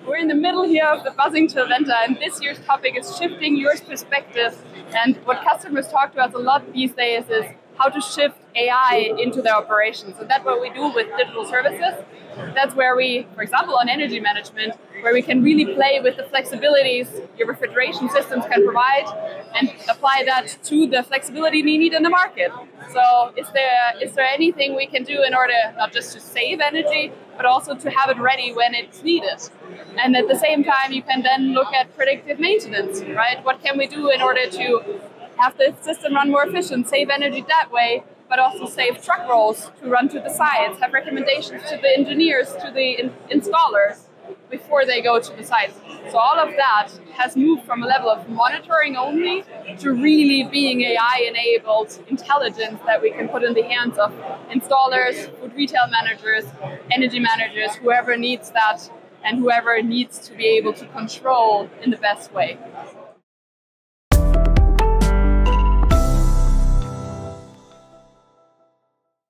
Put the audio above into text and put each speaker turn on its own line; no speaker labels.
We're in the middle here of the buzzing Chillventa, and this year's topic is shifting your perspective. And what customers talk to us a lot these days is how to shift AI into their operations. And that's what we do with digital services. That's where we, for example, on energy management, where we can really play with the flexibilities your refrigeration systems can provide and apply that to the flexibility we need in the market. So is there anything we can do in order not just to save energy, but also to have it ready when it's needed? And at the same time, you can then look at predictive maintenance, right? What can we do in order to have the system run more efficient, save energy that way, but also save truck rolls to run to the sites, have recommendations to the engineers, to the installers before they go to the sites. So all of that has moved from a level of monitoring only to really being AI-enabled intelligence that we can put in the hands of installers, food retail managers, energy managers, whoever needs that and whoever needs to be able to control in the best way.